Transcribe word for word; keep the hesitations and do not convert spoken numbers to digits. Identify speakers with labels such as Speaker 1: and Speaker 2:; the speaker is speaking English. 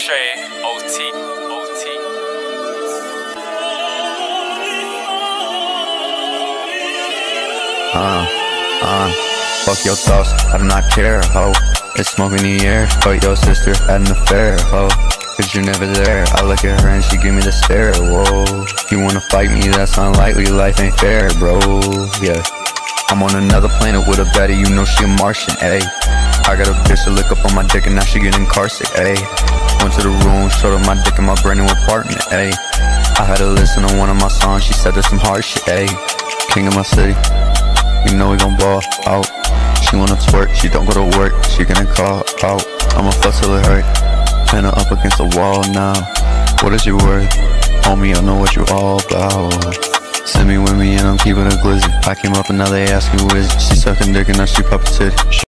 Speaker 1: Trey, O T, O T.
Speaker 2: Uh, uh, fuck your thoughts, I do not care, ho. It's smoke in the air, fuck your sister, had an affair, ho. Cause you're never there, I look at her and she give me the stare, whoa. You wanna fight me, that's unlikely, life ain't fair, bro, yeah. I'm on another planet with a baddie, you know she a Martian, ayy. I got a bitch to lick up on my dick and now she get incarcerated, ayy. Went to the room, showed her my dick and my brand new apartment, ayy. I had her listen to one of my songs, she said there's some hard shit, ayy. King of my city, you know we gon' ball out. She wanna twerk, she don't go to work, she gonna call out. I'ma fuss till it hurt, pin her up against the wall now. What is your worth? Homie, I know what you all about. Send me with me and I'm keeping a glizzy. I came up and now they ask me who is it. She sucking dick and now she poppin' titty.